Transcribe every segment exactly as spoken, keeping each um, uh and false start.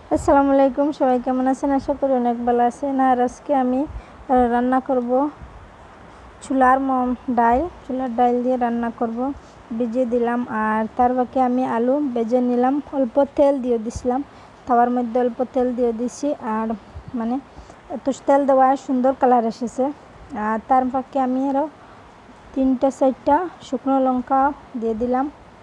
আসসালামু আলাইকুম, সবাই কেমন আছেন? আশা করি অনেক ভালো আছেন। আর আজকে আমি রান্না করব চুলার ডাল চুলার ডাল দিয়ে রান্না করব। ভিজিয়ে দিলাম আর তার বাকি আমি আলু ভেজে নিলাম, অল্প তেল দিয়ে দিছিলাম, তাওয়ার মধ্যে অল্প তেল দিয়ে দিছি। আর মানে এত তেল দেওয়া সুন্দর কালার এসেছে। আর তার বাকি আমি আরও তিনটা চারটা শুকনো লঙ্কা দিয়ে দিলাম,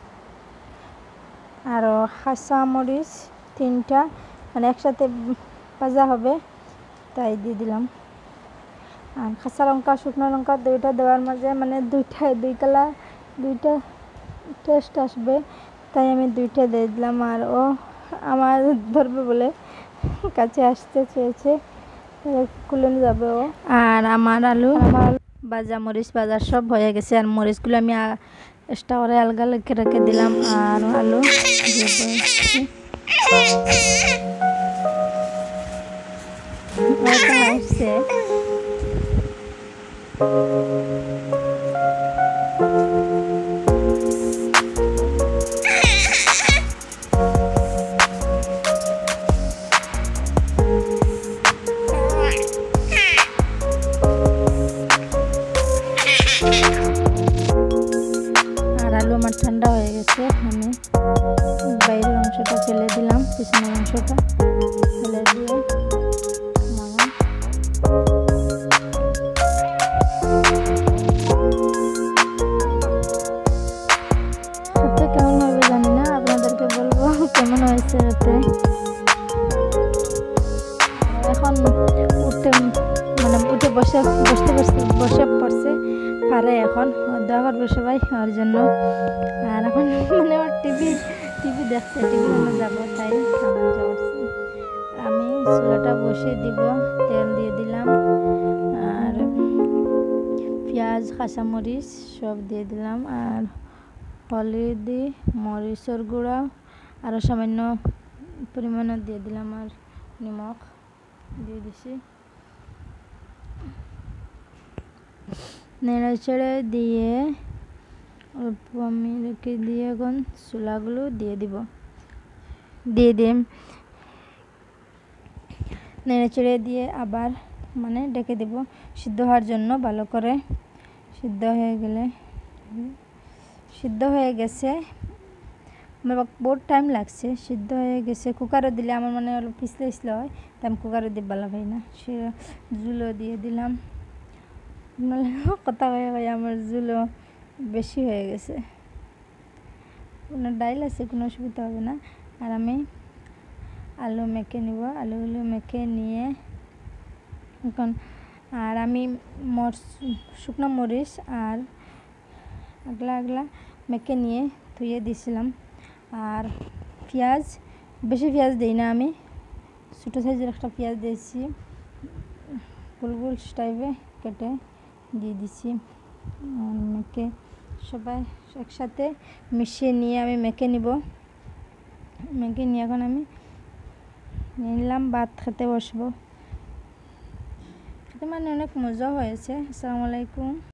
আরও কাঁচা মরিচ তিনটা, মানে একসাথে ভাজা হবে তাই দিয়ে দিলাম। আর কাঁচা লঙ্কা শুকনো লঙ্কা দুইটা দেওয়ার মাঝে মানে দুইটা দুই কালার দুইটা টেস্ট আসবে, তাই আমি দুইটা দিয়ে দিলাম। আর ও আমার ধরবে বলে কাছে আসতে চেয়েছে, খুলে যাবে ও। আর আমার আলু আমার ভাজা মরিচ ভাজা সব হয়ে গেছে। আর মরিচগুলো আমি এক্সট্রা করে আলগা রেখে রেখে দিলাম। আর আলু আসছে আলু আমার ঠান্ডা হয়ে গেছে। আমি বাইরের অংশটা ফেলে দিলাম, পিছনের অংশটা ফেলে দিয়ে খেতে কেমন হবে জানি না, আপনাদেরকে বলবো কেমন হয়েছে খেতে। এখন উঠে মানে উঠে বসে বসতে বসতে বসে পড়ছে পারে, এখন দোয়া করবে সবাই ওর জন্য। আর এখন মানে ওর টিভি টিভি দেখছে, টিভি রুমে যাবো তাই খাবার যাওয়াচ্ছি। আমি চুলাটা বসিয়ে দিব, তেল দিয়ে দিলাম আর পেঁয়াজ কাঁচামরিচ সব দিয়ে দিলাম। আর হলুদি মরিচের গুঁড়া আরও সামান্য পরিমাণে দিয়ে দিলাম, আর নিমখ দিয়ে দিছি। নেড়ে চেড়ে দিয়ে অল্প আমি রেখে দিয়ে এখন চুলাগুলো দিয়ে দিব দিয়ে দিম নেড়ে চেড়ে দিয়ে আবার মানে ডেকে দেব সিদ্ধ হওয়ার জন্য। ভালো করে সিদ্ধ হয়ে গেলে সিদ্ধ হয়ে গেছে, বহুত টাইম লাগছে, সিদ্ধ হয়ে গেছে। কুকারে দিলে আমার মানে অল্প পিছলে পিছলে হয়, তাই আমি কুকারে দিয়ে ভালো হয় না। সে জুলো দিয়ে দিলাম, কথা হয়ে হয়ে আমার জুলো বেশি হয়ে গেছে। কোনো ডাইল আছে, কোনো অসুবিধা হবে না। আর আমি আলু মেখে নিব, আলুগুলো মেখে নিয়ে এখন আর আমি মর শুকনো মরিচ আর আগলা আগলা মেখে নিয়ে ধুয়ে দিয়েছিলাম। আর পেঁয়াজ বেশি পেঁয়াজ দিই না, আমি ছোটো সাইজের একটা পেঁয়াজ দিয়েছি, গোল গোল টাইপে কেটে দিয়ে দিছি। মেখে সবাই একসাথে মিশিয়ে নিয়ে আমি মেখে নিব। মেখে নিয়ে এখন আমি নিলাম, ভাত খেতে বসবো। খেতে মানে অনেক মজা হয়েছে। আসসালামু আলাইকুম।